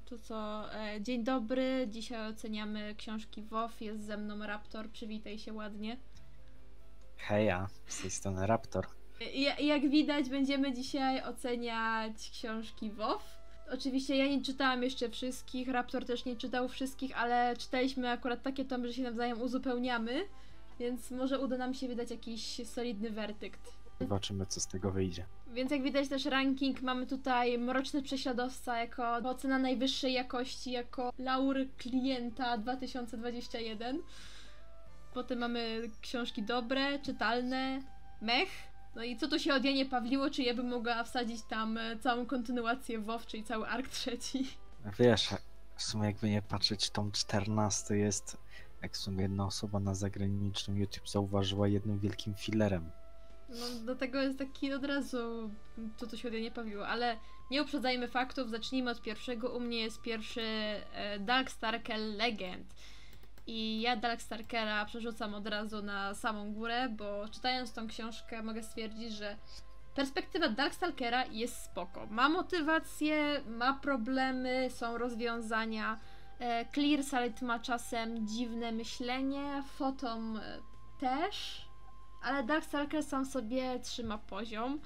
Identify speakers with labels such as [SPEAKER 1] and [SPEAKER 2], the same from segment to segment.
[SPEAKER 1] To co, dzień dobry, dzisiaj oceniamy książki WoW, jest ze mną Raptor, przywitaj się ładnie.
[SPEAKER 2] Heja, z tej strony Raptor.
[SPEAKER 1] Jak widać, będziemy dzisiaj oceniać książki WoW. Oczywiście ja nie czytałam jeszcze wszystkich, Raptor też nie czytał wszystkich, ale czytaliśmy akurat takie tomy, że się nawzajem uzupełniamy, więc może uda nam się wydać jakiś solidny werdykt.
[SPEAKER 2] Zobaczymy, co z tego wyjdzie.
[SPEAKER 1] Więc jak widać też ranking, mamy tutaj Mroczny Prześladowca jako ocena najwyższej jakości, jako laur klienta 2021. Potem mamy książki dobre, czytalne, mech. No i co tu się od Janie Pawliło, czy ja bym mogła wsadzić tam całą kontynuację WoW, czyli cały ark trzeci.
[SPEAKER 2] Wiesz, w sumie jakby nie patrzeć, tom 14 jest, jak w sumie jedna osoba na zagranicznym YouTube zauważyła, jednym wielkim fillerem.
[SPEAKER 1] No do tego jest taki od razu, co tu się od Janie Pawliło, ale nie uprzedzajmy faktów, zacznijmy od pierwszego. U mnie jest pierwszy Darkstalker Legend. I ja Darkstalkera przerzucam od razu na samą górę, bo czytając tą książkę mogę stwierdzić, że perspektywa Darkstalkera jest spoko. Ma motywację, ma problemy, są rozwiązania. Clearsight ma czasem dziwne myślenie, Photom też, ale Darkstalker sam sobie trzyma poziom.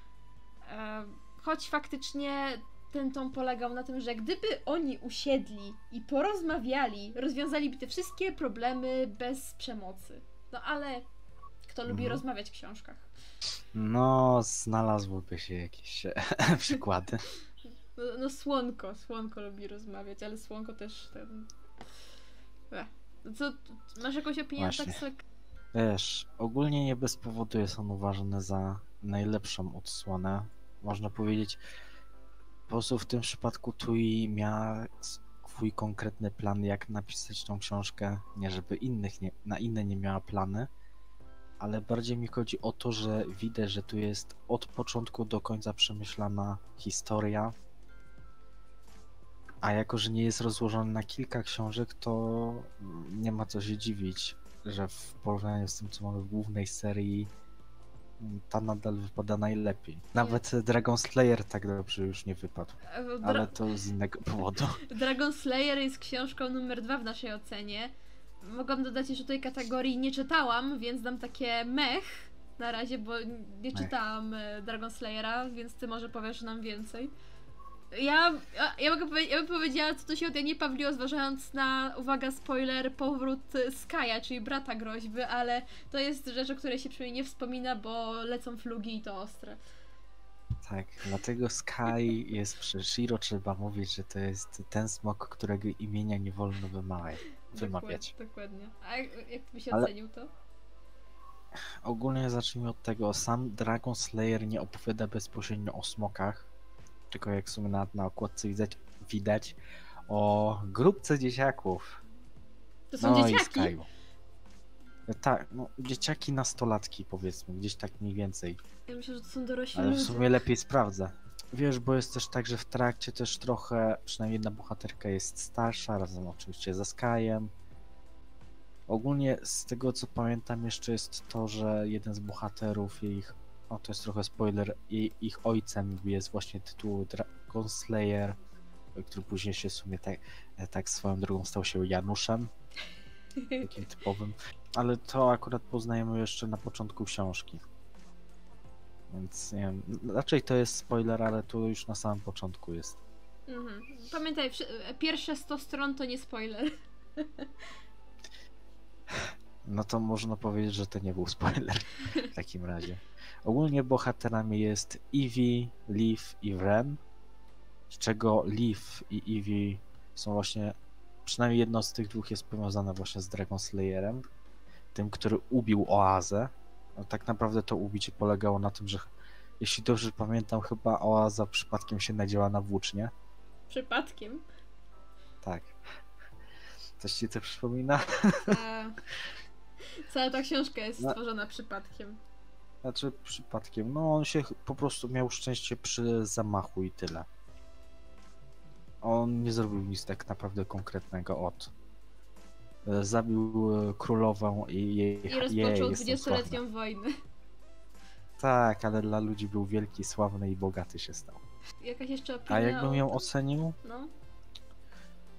[SPEAKER 1] Choć faktycznie ten tom polegał na tym, że gdyby oni usiedli i porozmawiali, rozwiązaliby te wszystkie problemy bez przemocy. No ale kto lubi rozmawiać w książkach?
[SPEAKER 2] No, znalazłyby się jakieś przykłady.
[SPEAKER 1] No Słonko lubi rozmawiać, ale Słonko też ten... Co, masz jakąś opinię? Tak?
[SPEAKER 2] Wiesz, ogólnie nie bez powodu jest on uważany za najlepszą odsłonę. Można powiedzieć, po prostu w tym przypadku Tui miała swój konkretny plan, jak napisać tą książkę. Nie żeby na inne nie miała plany, ale bardziej mi chodzi o to, że widać, że tu jest od początku do końca przemyślana historia. A jako, że nie jest rozłożony na kilka książek, to nie ma co się dziwić, że w porównaniu z tym, co mamy w głównej serii, ta nadal wypada najlepiej. Nawet Dragon Slayer tak dobrze już nie wypadł, ale to z innego powodu.
[SPEAKER 1] Dragon Slayer jest książką numer 2 w naszej ocenie. Mogłam dodać jeszcze tej kategorii nie czytałam, więc dam takie mech na razie, bo nie czytałam Dragon Slayera, więc ty może powiesz nam więcej. Ja bym powiedziała, co to się od Janie Pawliło, zważając na, uwaga, spoiler, powrót Skya, czyli brata Groźby, ale to jest rzecz, o której się przynajmniej nie wspomina, bo lecą flugi i to ostre.
[SPEAKER 2] Tak, dlatego Sky jest przy Shiro, trzeba mówić, że to jest ten smok, którego imienia nie wolno wymawiać.
[SPEAKER 1] Dokładnie. A jak byś ocenił to?
[SPEAKER 2] Ogólnie zacznijmy od tego, sam Dragon Slayer nie opowiada bezpośrednio o smokach, tylko jak w sumie na okładce widać o grupce dzieciaków.
[SPEAKER 1] To są dzieciaki?
[SPEAKER 2] I Skyu. Tak, no dzieciaki nastolatki powiedzmy, gdzieś tak mniej więcej.
[SPEAKER 1] Ja myślę, że to są dorośli
[SPEAKER 2] Ale
[SPEAKER 1] ludzie.
[SPEAKER 2] w sumie lepiej sprawdzę. Wiesz, bo jest też tak, że w trakcie też trochę, przynajmniej jedna bohaterka jest starsza, razem oczywiście ze Skyem. Ogólnie z tego co pamiętam jeszcze jest to, że jeden z bohaterów to jest trochę spoiler, ich ojcem jest właśnie tytuł Dragon Slayer, który później się w sumie tak swoją drogą stał się Januszem, takim typowym, ale to akurat poznajemy jeszcze na początku książki. Więc nie wiem, raczej to jest spoiler, ale to już na samym początku jest.
[SPEAKER 1] Pamiętaj, pierwsze 100 stron to nie spoiler.
[SPEAKER 2] No to można powiedzieć, że to nie był spoiler w takim razie. Ogólnie bohaterami jest Eevee, Leaf i Wren, z czego Leaf i Eevee są właśnie, przynajmniej jedno z tych dwóch jest powiązane właśnie z Dragon Slayerem, tym, który ubił Oazę. No, tak naprawdę to ubicie polegało na tym, że jeśli dobrze pamiętam, chyba Oaza przypadkiem się nadziała na włócznie.
[SPEAKER 1] Przypadkiem?
[SPEAKER 2] Tak. Coś ci to przypomina?
[SPEAKER 1] Cała ta książka jest stworzona przypadkiem.
[SPEAKER 2] Znaczy przypadkiem, no on się po prostu miał szczęście przy zamachu i tyle. On nie zrobił nic tak naprawdę konkretnego zabił królową i
[SPEAKER 1] rozpoczął 20-letnią wojnę.
[SPEAKER 2] Tak, ale dla ludzi był wielki, sławny i bogaty się stał.
[SPEAKER 1] Jakaś jeszcze opinia?
[SPEAKER 2] A jakbym ją ocenił?
[SPEAKER 1] No?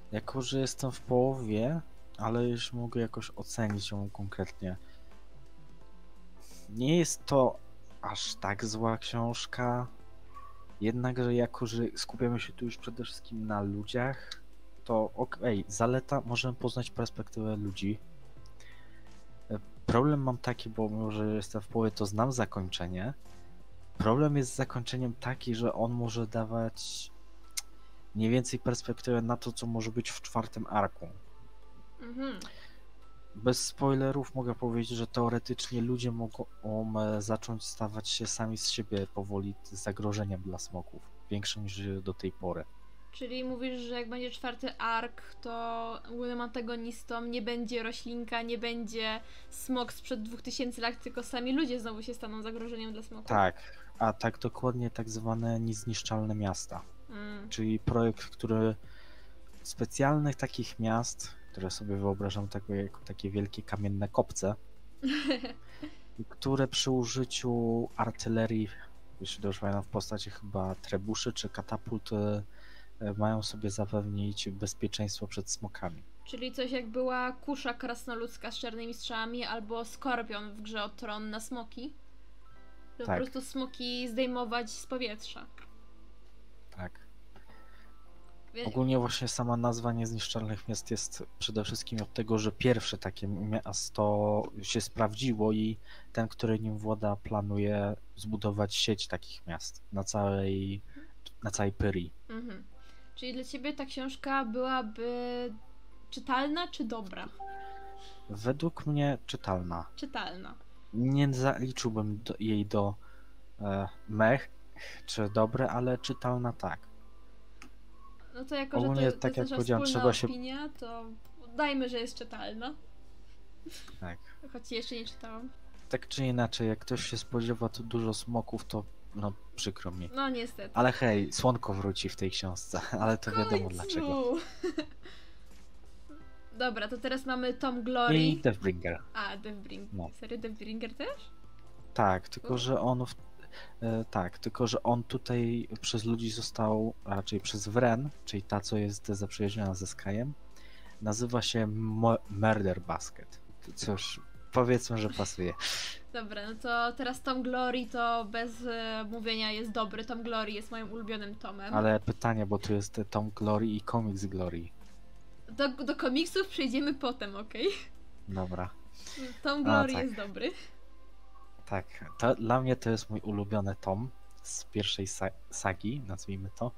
[SPEAKER 2] Jako, że jestem w połowie, ale już mogę jakoś ocenić ją konkretnie. Nie jest to aż tak zła książka, jednakże jako, że skupiamy się tu już przede wszystkim na ludziach, to okej, zaleta, możemy poznać perspektywę ludzi. Problem mam taki, bo mimo, że jestem w połowie, to znam zakończenie. Problem jest z zakończeniem taki, że on może dawać mniej więcej perspektywę na to, co może być w czwartym arku.
[SPEAKER 1] Mhm.
[SPEAKER 2] Bez spoilerów mogę powiedzieć, że teoretycznie ludzie mogą zacząć stawać się sami z siebie powoli zagrożeniem dla smoków, większym niż do tej pory.
[SPEAKER 1] Czyli mówisz, że jak będzie czwarty ark, to głównym antagonistą nie będzie roślinka, nie będzie smok sprzed 2000 lat, tylko sami ludzie znowu się staną zagrożeniem dla smoków.
[SPEAKER 2] Tak, a tak dokładnie tak zwane niezniszczalne miasta, czyli projekt, który specjalnych takich miast, które sobie wyobrażam jako takie wielkie kamienne kopce, które przy użyciu artylerii, jeśli dobrze pamiętam, w postaci chyba trebuszy czy katapult, mają sobie zapewnić bezpieczeństwo przed smokami.
[SPEAKER 1] Czyli coś jak była kusza krasnoludzka z czarnymi strzałami albo skorpion w grze o Tron na smoki. To
[SPEAKER 2] Tak.
[SPEAKER 1] po prostu smoki zdejmować z powietrza.
[SPEAKER 2] Tak. Ogólnie właśnie sama nazwa niezniszczalnych miast jest przede wszystkim od tego, że pierwsze takie miasto się sprawdziło i ten, który nim włada, planuje zbudować sieć takich miast na całej Pyrii.
[SPEAKER 1] Mhm. Czyli dla ciebie ta książka byłaby czytalna czy dobra?
[SPEAKER 2] Według mnie czytalna.
[SPEAKER 1] Czytalna.
[SPEAKER 2] Nie zaliczyłbym jej do mech czy dobre, ale czytalna tak.
[SPEAKER 1] No to jako,
[SPEAKER 2] Ogólnie,
[SPEAKER 1] że to
[SPEAKER 2] tak
[SPEAKER 1] jest
[SPEAKER 2] jak
[SPEAKER 1] nasza
[SPEAKER 2] powiedziałem,
[SPEAKER 1] wspólna
[SPEAKER 2] trzeba się...
[SPEAKER 1] opinia, to dajmy, że jest czytalna.
[SPEAKER 2] Tak.
[SPEAKER 1] Choć jeszcze nie czytałam.
[SPEAKER 2] Tak czy inaczej, jak ktoś się spodziewa tu dużo smoków, to no przykro mi.
[SPEAKER 1] No niestety.
[SPEAKER 2] Ale hej, słonko wróci w tej książce, ale to wiadomo dlaczego.
[SPEAKER 1] Dobra, to teraz mamy Tom Glory.
[SPEAKER 2] I Deathbringer.
[SPEAKER 1] A, Deathbringer.
[SPEAKER 2] No.
[SPEAKER 1] Serio, Deathbringer też?
[SPEAKER 2] Tak, tylko że on tylko że on tutaj przez ludzi został, raczej przez Wren, czyli ta, co jest zaprzyjaźniona ze Skyem, nazywa się Murder Basket. Cóż, powiedzmy, że pasuje.
[SPEAKER 1] Dobra, no to teraz Tom Glory to bez mówienia jest dobry. Tom Glory jest moim ulubionym tomem.
[SPEAKER 2] Ale pytanie, bo tu jest Tom Glory i Comics Glory.
[SPEAKER 1] Do komiksów przejdziemy potem, okej?
[SPEAKER 2] Dobra.
[SPEAKER 1] Tom Glory
[SPEAKER 2] tak.
[SPEAKER 1] jest dobry.
[SPEAKER 2] Tak, dla mnie to jest mój ulubiony tom z pierwszej sagi, nazwijmy to.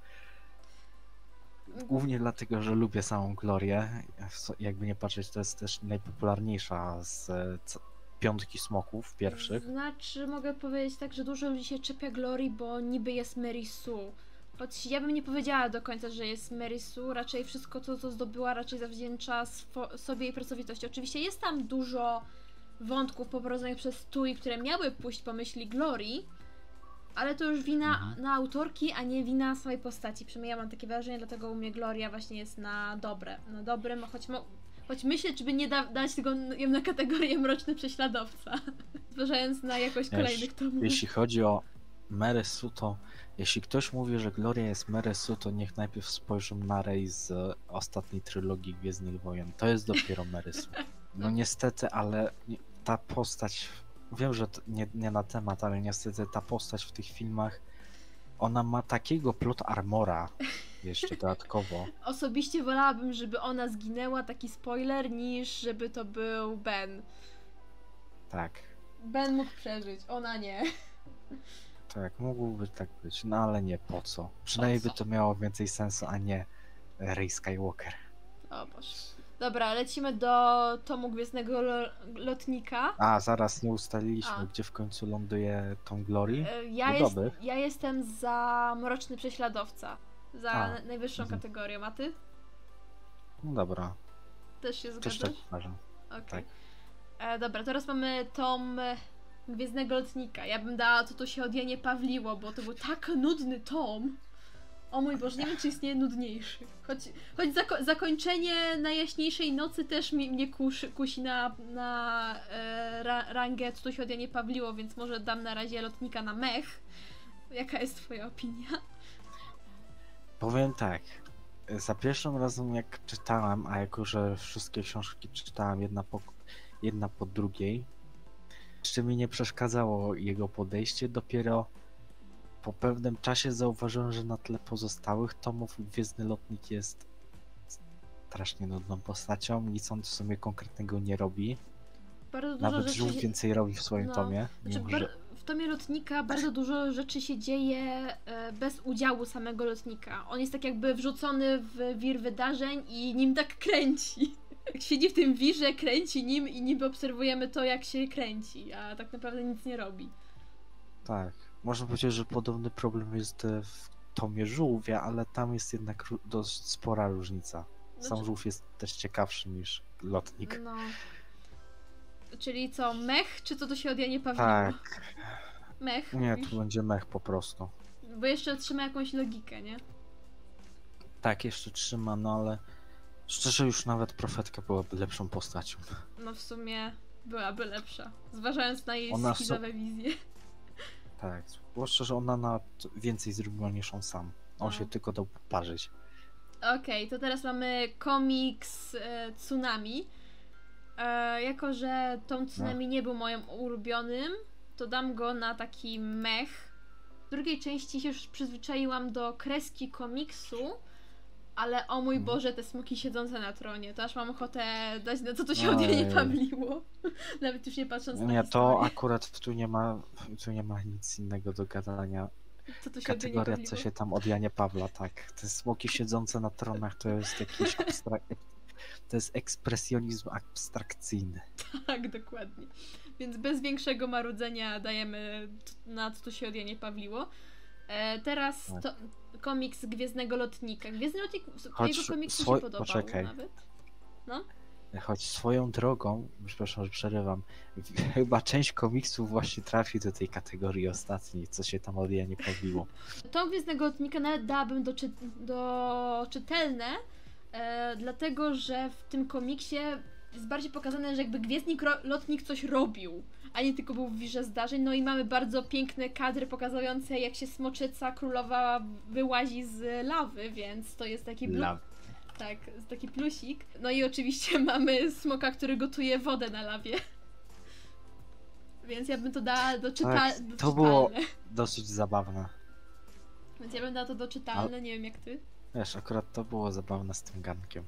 [SPEAKER 2] Głównie dlatego, że lubię samą Glorię. Jakby nie patrzeć, to jest też najpopularniejsza z piątki smoków pierwszych.
[SPEAKER 1] Znaczy, mogę powiedzieć tak, że dużo ludzi się czepia Glory, bo niby jest Mary Sue. Choć ja bym nie powiedziała do końca, że jest Mary Sue, raczej wszystko to, co zdobyła, raczej zawdzięcza sobie jej pracowitości. Oczywiście jest tam dużo wątków poprowadzonych przez Tui, które miały pójść po myśli Glory, ale to już wina na autorki, a nie wina samej postaci. Przynajmniej ja mam takie wrażenie, dlatego u mnie Gloria właśnie jest na dobre. Na dobrym, choć myślę, czy by nie dać tego na kategorię mroczny prześladowca, zważając na jakość kolejnych tomów.
[SPEAKER 2] Jeśli chodzi o Mary Sue, to jeśli ktoś mówi, że Gloria jest Mary Sue, to niech najpierw spojrzą na Rey z ostatniej trylogii Gwiezdnych Wojen. To jest dopiero Mary Sue. No niestety, ale ta postać, wiem, że nie na temat, ale niestety ta postać w tych filmach, ona ma takiego plot armora jeszcze dodatkowo.
[SPEAKER 1] Osobiście wolałabym, żeby ona zginęła, taki spoiler, niż żeby to był Ben.
[SPEAKER 2] Tak.
[SPEAKER 1] Ben mógł przeżyć, ona nie.
[SPEAKER 2] Tak, mógłby tak być, no ale nie, po co? Przynajmniej by to miało więcej sensu, a nie Rey Skywalker.
[SPEAKER 1] O Boże. Dobra, lecimy do tomu Gwiezdnego Lotnika.
[SPEAKER 2] A, zaraz nie ustaliliśmy, gdzie w końcu ląduje Tom Glory.
[SPEAKER 1] Ja jestem za Mroczny Prześladowca. Za najwyższą kategorią, a ty?
[SPEAKER 2] No dobra.
[SPEAKER 1] Też się zgadzasz?
[SPEAKER 2] Też tak uważam.
[SPEAKER 1] Okay.
[SPEAKER 2] Tak.
[SPEAKER 1] Dobra, teraz mamy tom Gwiezdnego Lotnika. Ja bym dała to się od Janie Pawliło, bo to był tak nudny tom. O mój Boże, nie wiem, czy istnieje nudniejszy. Choć zakończenie Najjaśniejszej Nocy też mnie kusi na rangę co tu się od Janie Pawliło, więc może dam na razie Lotnika na mech. Jaka jest twoja opinia?
[SPEAKER 2] Powiem tak. za pierwszym razem jak czytałem, a jako że wszystkie książki czytałem jedna po drugiej, jeszcze mi nie przeszkadzało jego podejście, dopiero po pewnym czasie zauważyłem, że na tle pozostałych tomów Gwiezdny Lotnik jest strasznie nudną postacią, nic on w sumie konkretnego nie robi.
[SPEAKER 1] Bardzo dużo
[SPEAKER 2] Nawet
[SPEAKER 1] rzeczy
[SPEAKER 2] żółw więcej robi w swoim
[SPEAKER 1] no,
[SPEAKER 2] tomie.
[SPEAKER 1] znaczy, w tomie Lotnika bardzo dużo rzeczy się dzieje bez udziału samego Lotnika. On jest tak jakby wrzucony w wir wydarzeń i nim tak kręci. Siedzi w tym wirze, kręci nim i niby obserwujemy to, jak się kręci, a tak naprawdę nic nie robi.
[SPEAKER 2] Tak. Można powiedzieć, że podobny problem jest w tomie żółwia, ale tam jest jednak dość spora różnica. Sam żółw jest też ciekawszy niż Lotnik.
[SPEAKER 1] No. Czyli co, mech, czy co to się od Janie Pawliło?
[SPEAKER 2] Tak.
[SPEAKER 1] Mech?
[SPEAKER 2] Nie,
[SPEAKER 1] mówisz?
[SPEAKER 2] tu będzie mech po prostu.
[SPEAKER 1] Bo jeszcze trzyma jakąś logikę, nie?
[SPEAKER 2] Tak, jeszcze trzyma, no ale szczerze już nawet Profetka byłaby lepszą postacią.
[SPEAKER 1] No w sumie byłaby lepsza, zważając na jej
[SPEAKER 2] Ona
[SPEAKER 1] schizowe wizje.
[SPEAKER 2] Tak, bo szczerze ona nawet więcej zrobiła niż on sam. On
[SPEAKER 1] No.
[SPEAKER 2] się tylko dał poparzyć.
[SPEAKER 1] Okej, to teraz mamy komiks Tsunami. Jako, że Tom Tsunami nie był moim ulubionym, to dam go na taki mech. W drugiej części się już przyzwyczaiłam do kreski komiksu, ale o mój Boże, te smoki siedzące na tronie, to aż mam ochotę dać na co to się od Janie Pawliło. Nawet już nie patrząc na
[SPEAKER 2] Nie,
[SPEAKER 1] historię.
[SPEAKER 2] to akurat tu nie ma nic innego do gadania.
[SPEAKER 1] Co to się od Janie
[SPEAKER 2] Kategoria,
[SPEAKER 1] Pawliło?
[SPEAKER 2] co się tam od Janie Pawla, tak. Te smoki siedzące na tronach to jest jakiś to jest ekspresjonizm abstrakcyjny.
[SPEAKER 1] Tak, dokładnie. Więc bez większego marudzenia dajemy na co to się od Janie Pawliło. Teraz
[SPEAKER 2] Tak.
[SPEAKER 1] to komiks Gwiezdnego Lotnika. Gwiezdny Lotnik,
[SPEAKER 2] Choć
[SPEAKER 1] jego komiksu
[SPEAKER 2] swoj-
[SPEAKER 1] się podobał
[SPEAKER 2] poczekaj.
[SPEAKER 1] nawet. No.
[SPEAKER 2] Choć swoją drogą, przepraszam, że przerywam, chyba część komiksów właśnie trafi do tej kategorii ostatniej, co się tam od Janie Pawliło.
[SPEAKER 1] Tom Gwiezdnego Lotnika nawet dałabym do czytelne, dlatego że w tym komiksie jest bardziej pokazane, że jakby Lotnik coś robił, a nie tylko był w wirze zdarzeń. No i mamy bardzo piękne kadry pokazujące, jak się smoczyca królowa wyłazi z lawy, więc to jest taki tak, taki plusik. No i oczywiście mamy smoka, który gotuje wodę na lawie. Więc ja bym to dała do
[SPEAKER 2] Tak,
[SPEAKER 1] czytelne.
[SPEAKER 2] to było dosyć zabawne.
[SPEAKER 1] Więc ja bym dała to do czytelne, nie wiem jak ty.
[SPEAKER 2] Wiesz, akurat to było zabawne z tym gankiem.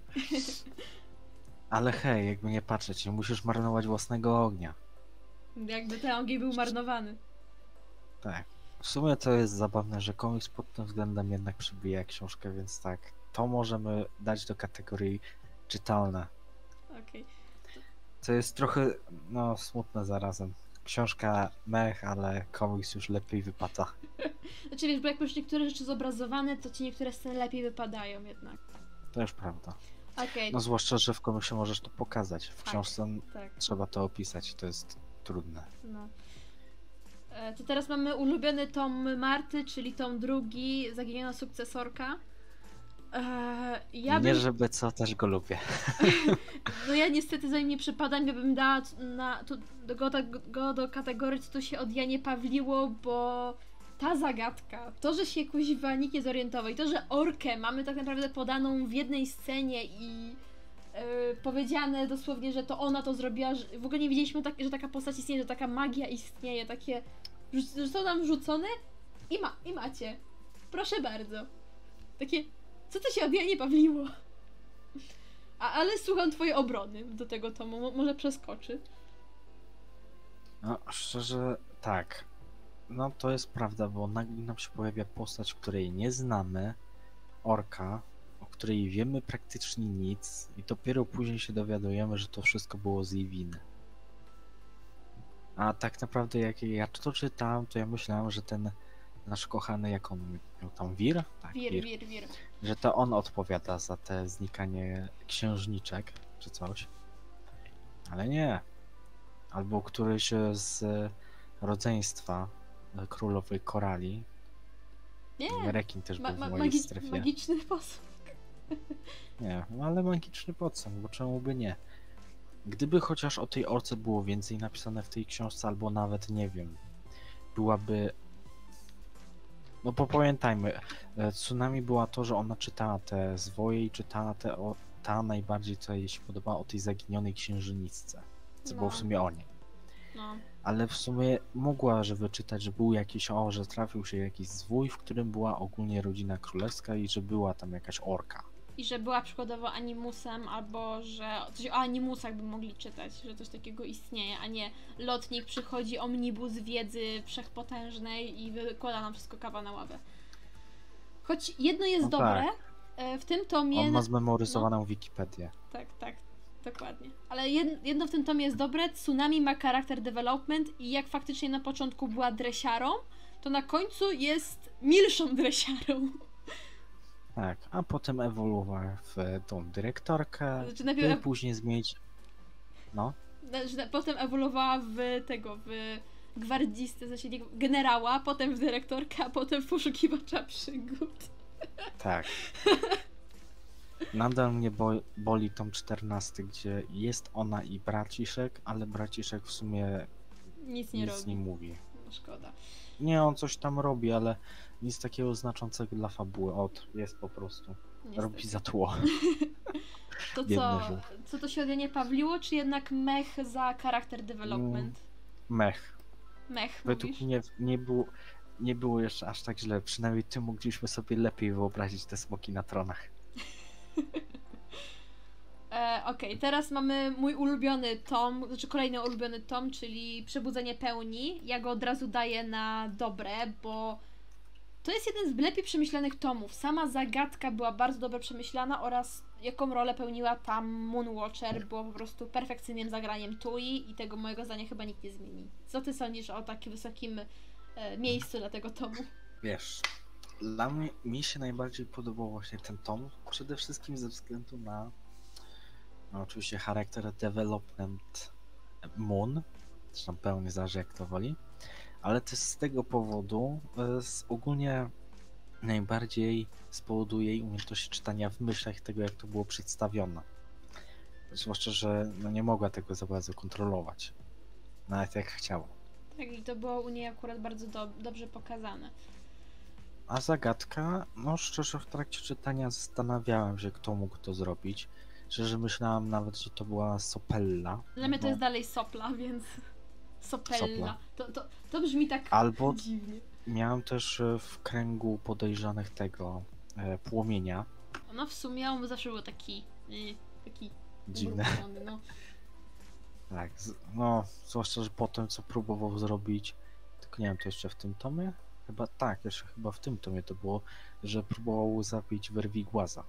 [SPEAKER 2] Ale hej, jakby nie patrzeć, nie musisz marnować własnego ognia.
[SPEAKER 1] Jakby ten ogień był marnowany.
[SPEAKER 2] Tak. W sumie to jest zabawne, że komiks pod tym względem jednak przebija książkę, więc tak. To możemy dać do kategorii czytalne.
[SPEAKER 1] Okej.
[SPEAKER 2] To jest trochę, no, smutne zarazem. Książka mech, ale komiks już lepiej wypada.
[SPEAKER 1] Znaczy wiesz, bo jak już niektóre rzeczy zobrazowane, to ci niektóre sceny lepiej wypadają jednak.
[SPEAKER 2] To już prawda.
[SPEAKER 1] Okej,
[SPEAKER 2] No zwłaszcza, że w komiksie możesz to pokazać. W
[SPEAKER 1] Tak.
[SPEAKER 2] książce
[SPEAKER 1] tak,
[SPEAKER 2] trzeba to opisać, to jest trudne.
[SPEAKER 1] no. To teraz mamy ulubiony tom Marty, czyli tom drugi, Zaginiona sukcesorka. Ja
[SPEAKER 2] Nie
[SPEAKER 1] bym,
[SPEAKER 2] żeby co, też go lubię.
[SPEAKER 1] no ja niestety za nim nie przypadam, ja bym dała go do kategorii, co to się od Janie Pawliło, bo ta zagadka, to, że się kuźwa nikt nie zorientował i to, że orkę mamy tak naprawdę podaną w jednej scenie i powiedziane dosłownie, że to ona to zrobiła, że w ogóle nie wiedzieliśmy, że taka postać istnieje, że taka magia istnieje, takie zostało nam wrzucone i macie. Proszę bardzo. Takie, co to się od Janie Pawliło? Ale słucham twojej obrony do tego tomu, może przeskoczy.
[SPEAKER 2] No, szczerze, tak. No to jest prawda, bo nagle nam się pojawia postać, której nie znamy, orka, o której wiemy praktycznie nic i dopiero później się dowiadujemy, że to wszystko było z jej winy. A tak naprawdę jak ja to czytałem, to ja myślałem, że ten nasz kochany, jak on miał tam wir? Tak,
[SPEAKER 1] Wir.
[SPEAKER 2] że to on odpowiada za te znikanie księżniczek, czy coś. Ale nie. Albo któryś z rodzeństwa królowej Korali.
[SPEAKER 1] Nie,
[SPEAKER 2] Rekin też był w mojej strefie.
[SPEAKER 1] magiczny sposób.
[SPEAKER 2] Nie, no ale magiczny podsąg, bo czemu by nie? Gdyby chociaż o tej orce było więcej napisane w tej książce, albo nawet, nie wiem, byłaby No bo pamiętajmy, Tsunami była to, że ona czytała te zwoje i czytała ta najbardziej, co jej się podoba, o tej zaginionej księżniczce, co było w sumie o niej.
[SPEAKER 1] No.
[SPEAKER 2] Ale w sumie mogła, że wyczytać, że był jakiś, że trafił się jakiś zwój, w którym była ogólnie rodzina królewska i że była tam jakaś orka.
[SPEAKER 1] I że była przykładowo animusem, albo że coś o animusach by mogli czytać, że coś takiego istnieje, a nie lotnik przychodzi, omnibus wiedzy wszechpotężnej i wykłada nam wszystko kawa na ławę. Choć jedno jest
[SPEAKER 2] No
[SPEAKER 1] dobre,
[SPEAKER 2] tak.
[SPEAKER 1] w tym tomie...
[SPEAKER 2] On ma zmemoryzowaną Wikipedię.
[SPEAKER 1] Tak, tak, dokładnie. Ale jedno w tym tomie jest dobre, Tsunami ma charakter development i jak faktycznie na początku była dresiarą, to na końcu jest milszą dresiarą.
[SPEAKER 2] Tak, a potem ewoluowała w tą dyrektorkę,
[SPEAKER 1] Znaczy najpierw
[SPEAKER 2] później zmienić... No,
[SPEAKER 1] potem ewoluowała w gwardzistę, w sensie generała, potem w dyrektorkę, a potem w poszukiwacza przygód.
[SPEAKER 2] tak. Nadal mnie boli tom 14, gdzie jest ona i braciszek, ale braciszek w sumie
[SPEAKER 1] Nic nie robi.
[SPEAKER 2] nie mówi.
[SPEAKER 1] No, szkoda.
[SPEAKER 2] Nie, on coś tam robi, ale nic takiego znaczącego dla fabuły. Jest po prostu.
[SPEAKER 1] Niestety.
[SPEAKER 2] Robi za tło.
[SPEAKER 1] To
[SPEAKER 2] Biedny żółw.
[SPEAKER 1] co to się ode mnie pawliło, czy jednak mech za charakter development?
[SPEAKER 2] Mech.
[SPEAKER 1] Mech,
[SPEAKER 2] Według
[SPEAKER 1] mówisz?
[SPEAKER 2] mnie nie było jeszcze aż tak źle. Przynajmniej ty mogliśmy sobie lepiej wyobrazić te smoki na tronach.
[SPEAKER 1] Okej, teraz mamy mój ulubiony tom, znaczy kolejny ulubiony tom, czyli Przebudzenie Pełni. Ja go od razu daję na dobre, bo to jest jeden z lepiej przemyślanych tomów. Sama zagadka była bardzo dobrze przemyślana oraz jaką rolę pełniła tam Moonwatcher było po prostu perfekcyjnym zagraniem Tui i tego mojego zdania chyba nikt nie zmieni. Co ty sądzisz o takim wysokim miejscu dla tego tomu?
[SPEAKER 2] Wiesz, mi się najbardziej podobał właśnie ten tom, przede wszystkim ze względu na oczywiście charakter development Moon, zresztą pełnie zależy jak to woli, ale też z tego powodu ogólnie najbardziej spowoduje jej umiejętność czytania w myślach tego, jak to było przedstawione. Zwłaszcza, że nie mogła tego za bardzo kontrolować, nawet jak chciała.
[SPEAKER 1] Tak, i to było u niej akurat bardzo dobrze pokazane.
[SPEAKER 2] A zagadka, szczerze w trakcie czytania zastanawiałem się, kto mógł to zrobić. Szczerze myślałem nawet, że to była Sopella.
[SPEAKER 1] Dla mnie to jest dalej Sopla, więc... Sopella. To brzmi tak
[SPEAKER 2] Albo
[SPEAKER 1] dziwnie.
[SPEAKER 2] miałem też w kręgu podejrzanych tego Płomienia.
[SPEAKER 1] No w sumie on zawsze był taki
[SPEAKER 2] Dziwne.
[SPEAKER 1] ubrudniony, no.
[SPEAKER 2] Tak, zwłaszcza, że potem co próbował zrobić, tylko nie wiem, to jeszcze w tym tomie? Jeszcze chyba w tym tomie to było, że próbował zabić Werwigłaza.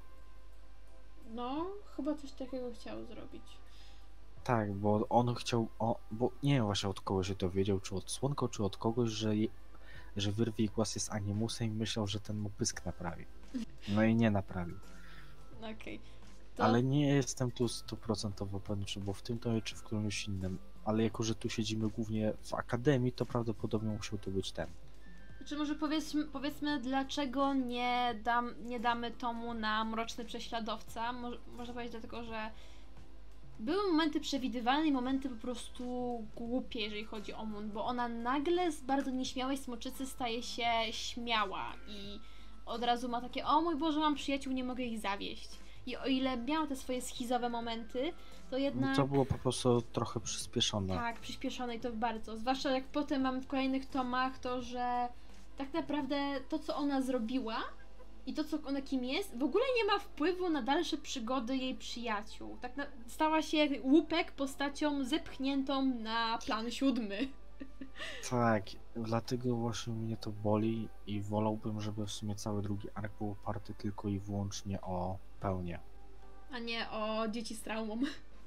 [SPEAKER 1] No, chyba coś takiego chciał zrobić.
[SPEAKER 2] Tak, bo on chciał, bo nie wiem właśnie od kogo się dowiedział, czy od Słonko, czy od kogoś, że Werwigłaz jest animusem i myślał, że ten mu pysk naprawi. No i nie naprawił.
[SPEAKER 1] Okej.
[SPEAKER 2] Ale nie jestem tu 100% pewny, czy bo w tym tomie, czy w którymś innym. Ale jako, że tu siedzimy głównie w akademii, to prawdopodobnie musiał to być ten.
[SPEAKER 1] Czy może powiedzmy dlaczego nie damy tomu na Mroczny Prześladowca? Można powiedzieć dlatego, że były momenty przewidywalne i momenty po prostu głupie, jeżeli chodzi o Moon, bo ona nagle z bardzo nieśmiałej smoczycy staje się śmiała i od razu ma takie, o mój Boże, mam przyjaciół, nie mogę ich zawieść. I o ile miała te swoje schizowe momenty, to jednak...
[SPEAKER 2] To było po prostu trochę przyspieszone.
[SPEAKER 1] Tak, przyspieszone i to bardzo. Zwłaszcza jak potem mamy w kolejnych tomach to, że tak naprawdę to, co ona zrobiła i to, co ona kim jest, w ogóle nie ma wpływu na dalsze przygody jej przyjaciół. Stała się jak łupek postacią zepchniętą na plan 7.
[SPEAKER 2] Tak, dlatego właśnie mnie to boli i wolałbym, żeby w sumie cały drugi ark był oparty tylko i wyłącznie o pełnię.
[SPEAKER 1] A nie o dzieci z traumą.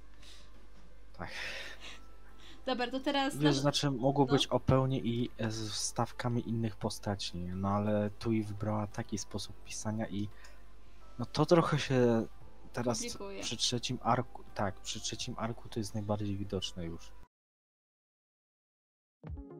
[SPEAKER 2] Tak.
[SPEAKER 1] Dobra, to teraz...
[SPEAKER 2] Wiesz, znaczy mogło być o pełni i z wstawkami innych postaci, no ale tu i wybrała taki sposób pisania i to trochę się teraz
[SPEAKER 1] komplikuje.
[SPEAKER 2] przy trzecim arku to jest najbardziej widoczne już.